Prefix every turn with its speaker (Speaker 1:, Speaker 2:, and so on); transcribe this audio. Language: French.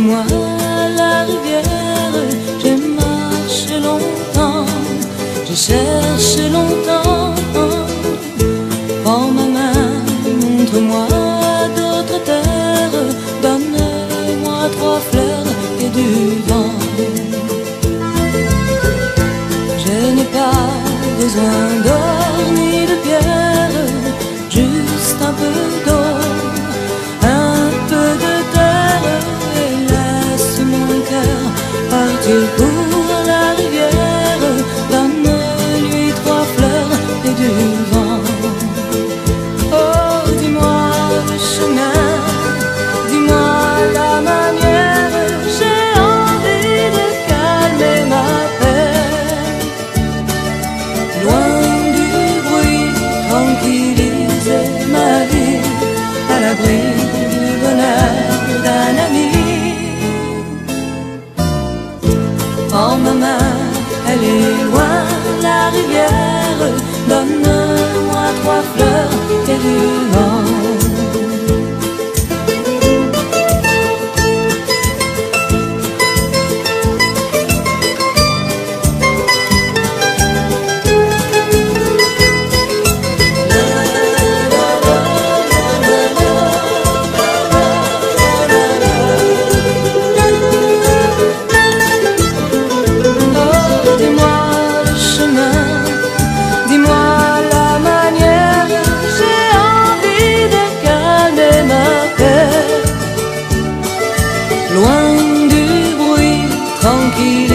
Speaker 1: Montre-moi la rivière, j'ai marché longtemps, j'ai cherché longtemps. Prends ma main, montre-moi d'autres terres, donne-moi 3 fleurs et du vent. Je n'ai pas besoin d'or ni de pierre, juste un peu d'eau, un peu de terre, et laisse mon cœur partir pour la rivière. Donne-lui 3 fleurs et du vent. Oh, dis-moi le chemin, dis-moi la manière, j'ai envie de calmer ma peine. Loin du bruit, tranquilliser ma vie, à l'abri du bonheur d'un ami. Prends ma main, elle est loin, la rivière, donne-moi 3 fleurs et du vent. Loin du bruit, tranquille.